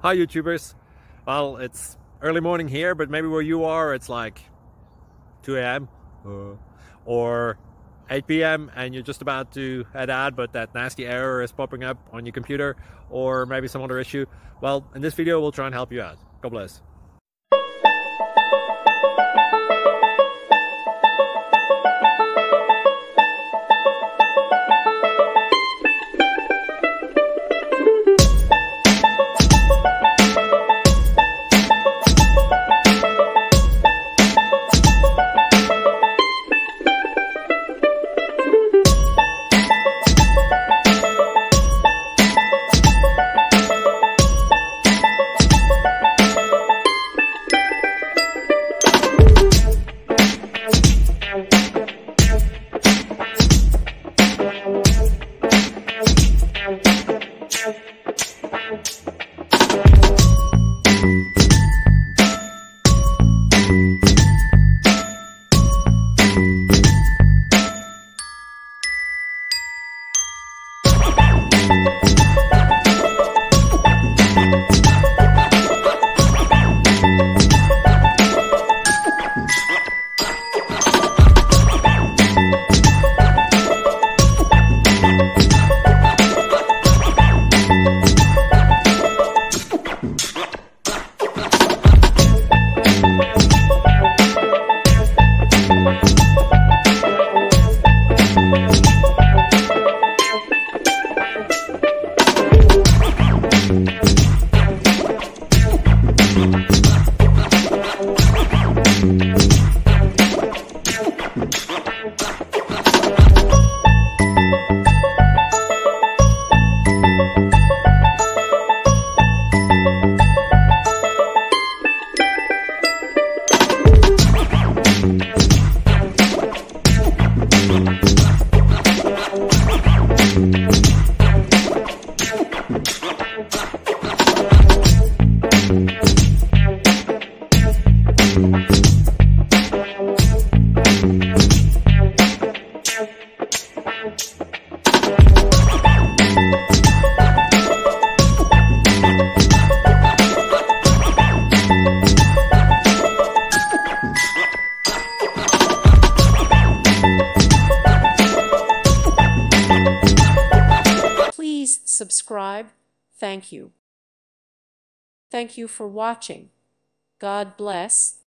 Hi YouTubers. Well, it's early morning here, but maybe where you are it's like 2 a.m. or 8 p.m. and you're just about to head out, but that nasty error is popping up on your computer, or maybe some other issue. Well, in this video we'll try and help you out. God bless. Please subscribe. Thank you. Thank you for watching. God bless.